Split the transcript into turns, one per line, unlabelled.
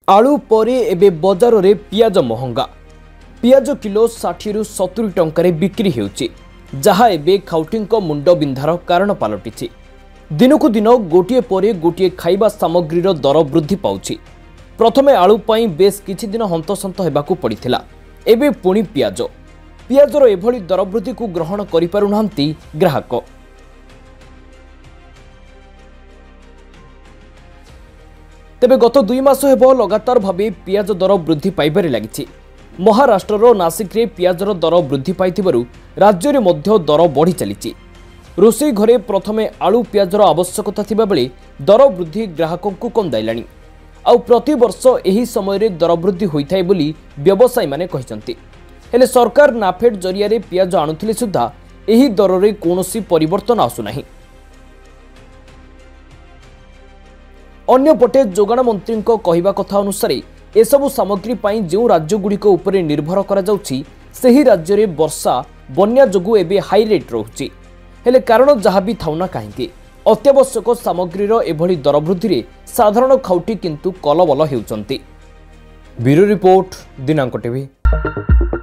आलू परे एबे बजार रे पियाज महंगा। पियाज किलो 60 रु 70 टंकारे बिक्री हेउची, जहा एबे खाउटींको मुंड बिंधार कारण पालटिछि। दिनकु दिन गोटिए परे गोटिए खाइबा सामग्रीर दर वृद्धि पाउछि। प्रथमे आलू पई बेस किछि दिन हंतसंत हेबाकू पड़िथिला, एबे पुणी पियाजर एभली दर वृद्धि को ग्रहण करि पारुनांती ग्राहक। तेबे गत 2 मास हेबो लगातार भावे पियाज दर वृद्धि पाइबारे लागिछि। महाराष्ट्रर नासिक रे पियाजर दर वृद्धि पाइथिबारु राज्य रे मध्य दर बढ़ी चलिछि। रोषेई घरे प्रथमे आलू पियाजर आवश्यकता थिबा बेले दर वृद्धि ग्राहकंकु कंदाइलाणी। आउ प्रति वर्ष एही समय रे दर वृद्धि होइथाय बोली व्यवसायी माने कहिसंती। हेले सरकार नाफेड जरिया रे पियाज आणुथिले सुद्धा एही दर रे कोनोसी परिवर्तन आसु नाही। अन्यपटे जोगाण मंत्री कहवा कथा अनुसार एसबू सामग्री पाई जो राज्यगुड़िक उपरे निर्भर करा जाउछि, सेही राज्य रे वर्षा बन्या जोगु एबे हाई रेट रहुछि। हेले कारण जहाँ भी थाउना कहीं अत्यावश्यक सामग्रीर एभली दर वृद्धि रे साधारण खाउटी किंतु कलबल हेउचंती। ब्यूरो रिपोर्ट, दिनांक टीवी।